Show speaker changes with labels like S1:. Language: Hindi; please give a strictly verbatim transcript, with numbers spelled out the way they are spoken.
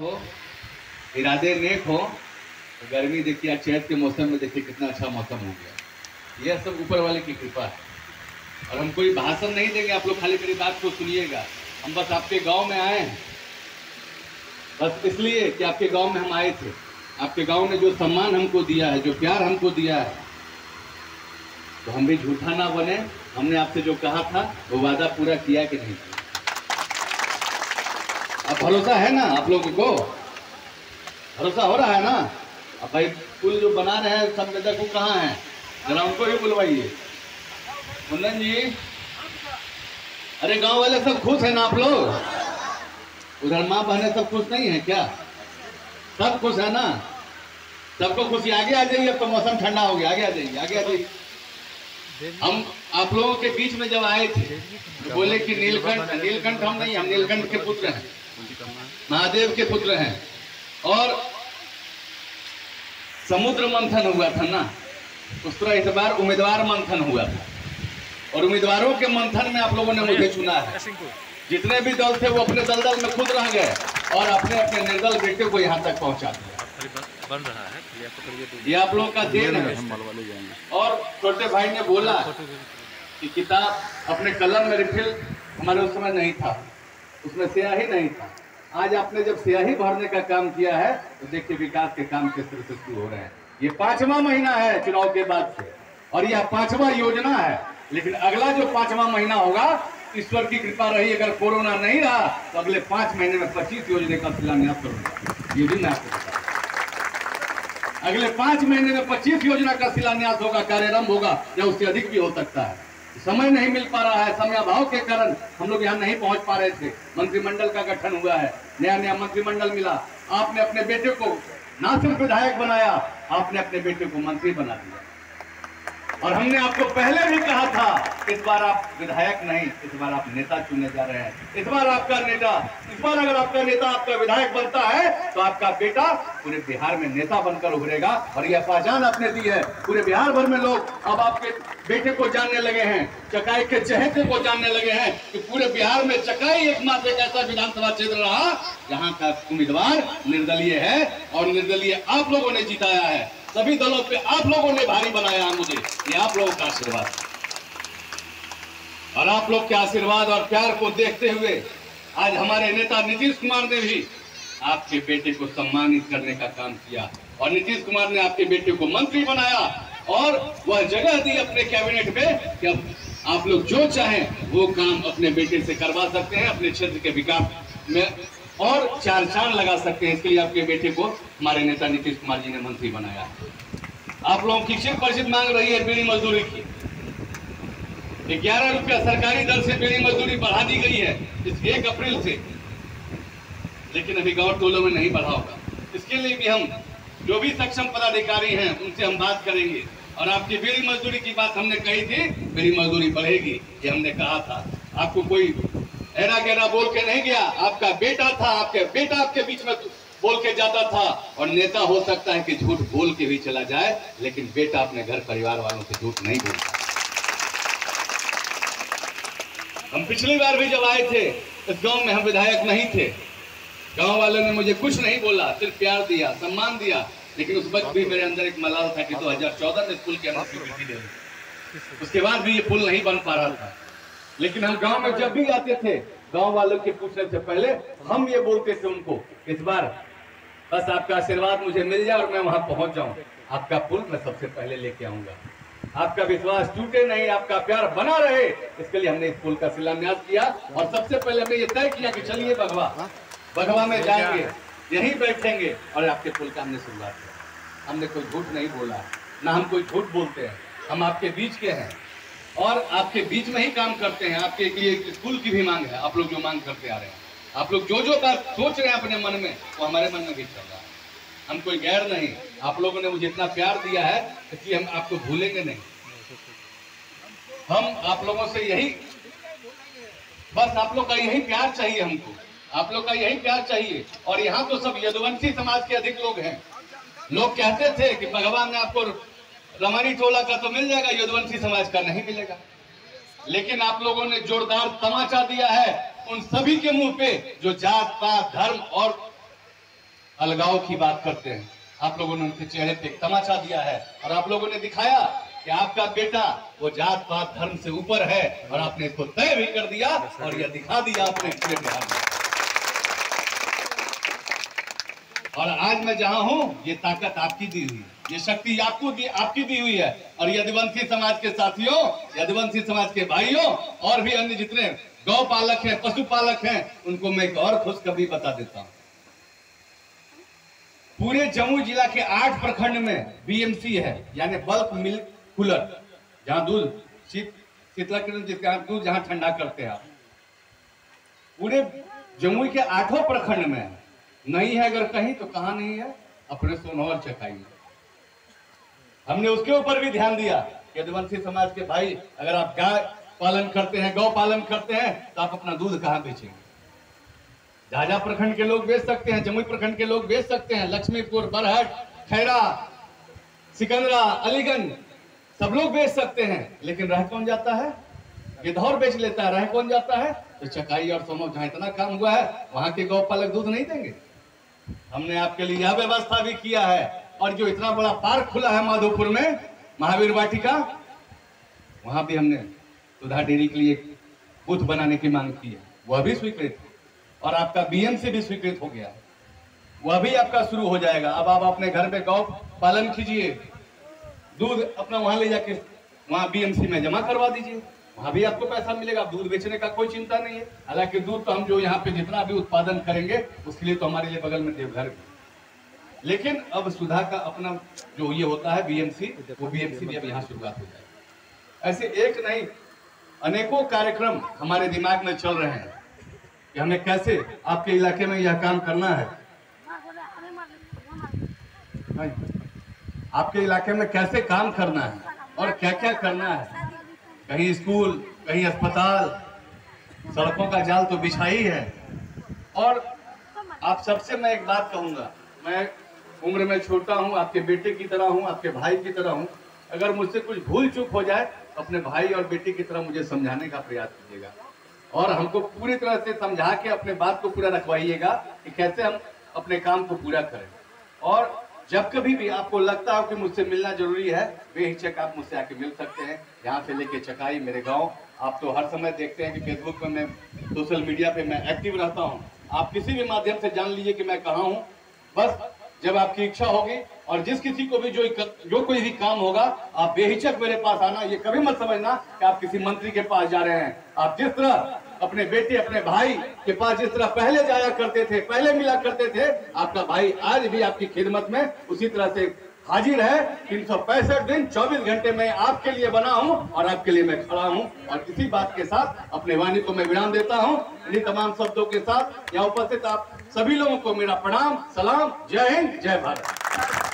S1: हो, इरादे नेक हो तो गर्मी देखिए, चैत के मौसम में देखिए कितना अच्छा मौसम हो गया। यह सब ऊपर वाले की कृपा है। और हम कोई भाषण नहीं देंगे, आप लोग खाली मेरी बात को सुनिएगा। हम बस आपके गांव में आए हैं, बस इसलिए कि आपके गांव में हम आए थे। आपके गांव ने जो सम्मान हमको दिया है, जो प्यार हमको दिया है, तो हम भी झूठा ना बने। हमने आपसे जो कहा था वो वादा पूरा किया कि नहीं किया? अब भरोसा है ना आप लोगों को? भरोसा हो रहा है ना? अब भाई पुल जो बना रहे हैं सब नेता को कहाँ है, जरा उनको ही बुलवाइए। मुन्नन जी, अरे गांव वाले सब खुश है ना आप लोग? उधर माँ बहने सब खुश नहीं है क्या? सब खुश है ना? सबको खुशी। आगे आ जाइए, अब तो मौसम ठंडा हो गया। आगे आ जाइए, आगे आ जाइए। हम आप लोगों के बीच में जब आए थे तो बोले कि नीलकंठ, नीलकंठ हम नहीं, हम नीलकंठ के पुत्र हैं, महादेव के पुत्र हैं। और समुद्र मंथन हुआ था ना, उस तरह इस बार उम्मीदवार मंथन हुआ था। और उम्मीदवारों के मंथन में आप लोगों ने मुझे चुना है। जितने भी दल थे वो अपने दल दल में खुद रह गए और अपने अपने निर्दल बेटे को यहाँ तक पहुँचा दिया।
S2: बन रहा है,
S1: ये आप लोगों का देन है। और छोटे भाई ने बोला कि किताब अपने कलम में रिफिल हमारे उस समय नहीं था, उसमें स्याही नहीं था। आज आपने जब स्याही भरने का काम किया है तो देखिए विकास के काम किस तरह से शुरू हो रहे हैं। ये पांचवा महीना है चुनाव के बाद से, और यह पांचवा योजना है। लेकिन अगला जो पांचवा महीना होगा, ईश्वर की कृपा रही, अगर कोरोना नहीं रहा तो अगले पांच महीने में पच्चीस योजना का शिलान्यास करूंगा। ये भी मैं आपको बता, अगले पांच महीने में पच्चीस योजना का शिलान्यास होगा, कार्यारंभ होगा, या उससे अधिक भी हो सकता है। समय नहीं मिल पा रहा है, समय अभाव के कारण हम लोग यहाँ नहीं पहुंच पा रहे थे। मंत्रिमंडल का गठन हुआ है, नया नया मंत्रिमंडल मिला। आपने अपने बेटे को ना सिर्फ विधायक बनाया, आपने अपने बेटे को मंत्री बना दिया। और हमने आपको पहले भी कहा था, इस बार आप विधायक नहीं, इस बार आप नेता चुने जा रहे हैं। इस बार आपका नेता, इस बार अगर आपका नेता आपका विधायक बनता है तो आपका बेटा पूरे बिहार में नेता बनकर उभरेगा। और यह पहचान आपने दी है। पूरे बिहार भर में लोग अब आपके बेटे को जानने लगे हैं, चकाई के चहेते को जानने लगे हैं कि पूरे बिहार में चकाई एकमात्र एक ऐसा विधानसभा क्षेत्र रहा जहाँ का उम्मीदवार निर्दलीय है, और निर्दलीय आप लोगों ने जिताया है। सभी दलों पे आप लोगों ने भारी बनाया है मुझे। ये आप लोगों का आशीर्वाद, और आप लोग के आशीर्वाद और प्यार को देखते हुए आज हमारे नेता नीतीश कुमार ने भी आपके बेटे को सम्मानित करने का काम किया। और नीतीश कुमार ने आपके बेटे को मंत्री बनाया और वह जगह दी अपने कैबिनेट में कि अब आप लोग जो चाहें वो काम अपने बेटे से करवा सकते हैं, अपने क्षेत्र के विकास में और चार चांद लगा सकते हैं। इसके लिए आपके बेटे को हमारे नेता नीतीश कुमार जी ने मंत्री बनाया। आप लोगों की चिर परिचित मांग रही है बीड़ी मजदूरी की। ग्यारह रुपया सरकारी दर से बीड़ी मजदूरी बढ़ा दी गई है इस एक अप्रैल से, लेकिन अभी गांव टोलों में नहीं बढ़ा होगा। इसके लिए भी हम जो भी सक्षम पदाधिकारी हैं उनसे हम बात करेंगे। और आपकी बीड़ी मजदूरी की बात हमने कही थी, बीड़ी मजदूरी बढ़ेगी, ये हमने कहा था। आपको कोई ऐरा गैरा बोल के नहीं गया, आपका बेटा था, आपके बेटा आपके बीच में बोल के जाता था। और नेता हो सकता है कि झूठ बोल के भी चला जाए, लेकिन बेटा अपने घर परिवार वालों से झूठ नहीं बोलता। हम पिछली बार भी जब आए थे इस गांव में, हम विधायक नहीं थे, गांव वालों ने मुझे कुछ नहीं बोला, सिर्फ प्यार दिया, सम्मान दिया। लेकिन उस वक्त भी मेरे अंदर एक मलाल था कि दो हजार चौदह में स्कूल के अंदर स्वीकृति दे दी, उसके बाद भी ये पुल नहीं बन पा रहा था। लेकिन हम गांव में जब भी आते थे, गांव वालों के पूछने से पहले हम ये बोलते थे उनको, इस बार बस आपका आशीर्वाद मुझे मिल जाए और मैं वहां पहुंच जाऊं, आपका पुल मैं सबसे पहले लेके आऊंगा। आपका विश्वास टूटे नहीं, आपका प्यार बना रहे, इसके लिए हमने इस पुल का शिलान्यास किया। और सबसे पहले हमने ये तय किया कि चलिए बघवा, बघवा में जाएंगे, यहीं बैठेंगे और आपके पुल का हमने शुरुआत किया। हमने कोई झूठ नहीं बोला, ना हम कोई झूठ बोलते हैं। हम आपके बीच के हैं और आपके बीच में ही काम करते हैं। आपके लिए स्कूल की भी मांग है, आप लोग जो मांग करते आ रहे हैं, आप लोग जो जो बात सोच रहे हैं अपने मन में, वो हमारे मन में भी चल रहा है। हम कोई गैर नहीं, आप लोगों ने मुझे इतना प्यार दिया है कि हम आपको भूलेंगे नहीं। हम आप लोगों से यही, बस आप लोग का यही प्यार चाहिए हमको, आप लोग का यही प्यार चाहिए। और यहाँ तो सब यदुवंशी समाज के अधिक लोग हैं। लोग कहते थे कि भगवान ने आपको रमणी टोला का तो मिल जाएगा, यदुवंशी समाज का नहीं मिलेगा। लेकिन आप लोगों ने जोरदार तमाचा दिया है उन सभी के मुंह पे जो जात पात धर्म और अलगाव की बात करते हैं। आप लोगों ने उनके चेहरे पे एक तमाचा दिया है और आप लोगों ने दिखाया कि आपका बेटा वो जात पात धर्म से ऊपर है, और आपने इसको तय भी कर दिया और यह दिखा दिया आपने पूरे बिहार में। और आज मैं जहां हूं, ये ताकत आपकी दी हुई है, ये शक्ति आपको दी, आपकी दी हुई है। और यदुवंशी समाज के साथियों, यदुवंशी समाज के भाइयों, और भी अन्य जितने गौ पालक हैं, पशुपालक हैं, उनको मैं एक और खुशखबरी बता देता हूं। पूरे जमुई जिला के आठ प्रखंड में बीएमसी है, यानी बल्क मिल्क कूलर, जहां दूध शीत शीतलकरण जिसका दूध जहां ठंडा करते हैं आप। पूरे जमुई के आठों प्रखंड में नहीं है, अगर कहीं तो कहां नहीं है, अपने सोनौर चकाई में। हमने उसके ऊपर भी ध्यान दिया। यदुवंशी समाज के भाई, अगर आप गाय पालन करते हैं, गौ पालन करते हैं, तो आप अपना दूध कहां बेचेंगे? झाझा प्रखंड के लोग बेच सकते हैं, जमुई प्रखंड के लोग बेच सकते हैं, लक्ष्मीपुर, बरहट, खैरा, सिकंदरा, अलीगंज, सब लोग बेच सकते हैं। लेकिन रह कौन जाता है? गिद्धौर बेच लेता है। रह कौन जाता है? तो चकाई और सोनो, जहां इतना काम हुआ है वहां के गौ पालक दूध नहीं देंगे। हमने आपके लिए यह व्यवस्था भी किया है। और जो इतना बड़ा पार्क खुला है माधोपुर में, महावीर वाटिका, वहां भी हमने सुधा डेयरी के लिए बूथ बनाने की मांग की है, वह भी स्वीकृत है। और आपका बीएमसी भी स्वीकृत हो गया है, वह भी आपका शुरू हो जाएगा। अब आप अपने घर में गौ पालन कीजिए, दूध अपना वहां ले जाके वहां बीएमसी में जमा करवा दीजिए, वहां भी आपको पैसा मिलेगा। दूध बेचने का कोई चिंता नहीं है। हालांकि दूध तो हम जो यहाँ पे जितना भी उत्पादन करेंगे, उसके लिए तो हमारे लिए बगल में देवघर भी, लेकिन अब सुधा का अपना जो ये होता है बीएमसी, वो बीएमसी भी अब यहाँ शुरुआत हो जाएगी। ऐसे एक नहीं, अनेकों कार्यक्रम हमारे दिमाग में चल रहे हैं कि हमें कैसे आपके इलाके में यह काम करना है, आपके इलाके में कैसे काम करना है और क्या क्या करना है। कहीं स्कूल, कहीं अस्पताल, सड़कों का जाल तो बिछा ही है। और आप सबसे मैं एक बात कहूंगा, मैं उम्र में छोटा हूं, आपके बेटे की तरह हूं, आपके भाई की तरह हूं। अगर मुझसे कुछ भूल चूक हो जाए, अपने भाई और बेटे की तरह मुझे समझाने का प्रयास कीजिएगा और हमको पूरी तरह से समझा के अपने बात को पूरा रखवाइएगा कि कैसे हम अपने काम को पूरा करें। और जब कभी भी आपको लगता हो कि मुझसे मिलना जरूरी है, बेहिचक आप मुझसे आके मिल सकते हैं। यहाँ से लेके चकाई, मेरे गांव, आप तो हर समय देखते हैं कि फेसबुक में, मैं सोशल मीडिया पे मैं एक्टिव रहता हूँ। आप किसी भी माध्यम से जान लीजिए कि मैं कहाँ हूँ। बस जब आपकी इच्छा होगी और जिस किसी को भी जो जो कोई भी काम होगा, आप बेहिचक मेरे पास आना। ये कभी मत समझना कि आप किसी मंत्री के पास जा रहे हैं। आप जिस तरह अपने बेटे, अपने भाई के पास जिस तरह पहले जाया करते थे, पहले मिला करते थे, आपका भाई आज भी आपकी खिदमत में उसी तरह से हाजिर है। तीन सौ पैंसठ दिन चौबीस घंटे में आपके लिए बना हूं और आपके लिए मैं खड़ा हूं। और इसी बात के साथ अपने वाणी को मैं विराम देता हूं। इन्हीं तमाम शब्दों के साथ यहाँ उपस्थित आप सभी लोगों को मेरा प्रणाम, सलाम, जय हिंद, जय भारत।